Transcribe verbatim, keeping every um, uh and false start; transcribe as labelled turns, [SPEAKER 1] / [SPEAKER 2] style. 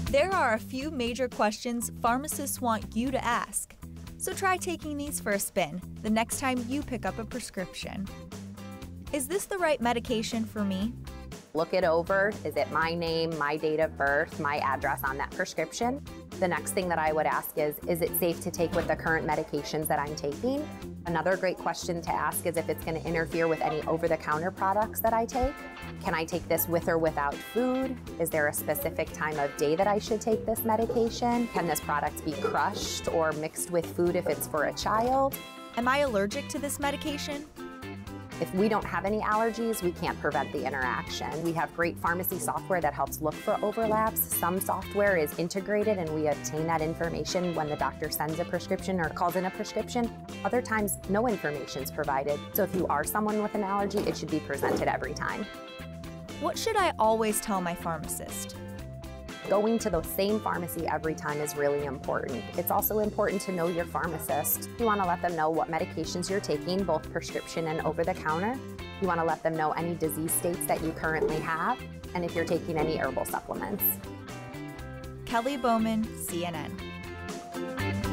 [SPEAKER 1] There are a few major questions pharmacists want you to ask. So try taking these for a spin the next time you pick up a prescription. Is this the right medication for me?
[SPEAKER 2] Look it over. Is it my name, my date of birth, my address on that prescription? The next thing that I would ask is, is it safe to take with the current medications that I'm taking? Another great question to ask is if it's going to interfere with any over-the-counter products that I take. Can I take this with or without food? Is there a specific time of day that I should take this medication? Can this product be crushed or mixed with food if it's for a child?
[SPEAKER 1] Am I allergic to this medication?
[SPEAKER 2] If we don't have any allergies, we can't prevent the interaction. We have great pharmacy software that helps look for overlaps. Some software is integrated and we obtain that information when the doctor sends a prescription or calls in a prescription. Other times, no information is provided. So if you are someone with an allergy, it should be presented every time.
[SPEAKER 1] What should I always tell my pharmacist?
[SPEAKER 2] Going to the same pharmacy every time is really important. It's also important to know your pharmacist. You want to let them know what medications you're taking, both prescription and over-the-counter. You want to let them know any disease states that you currently have, and if you're taking any herbal supplements.
[SPEAKER 1] Kelly Bowman, C N N.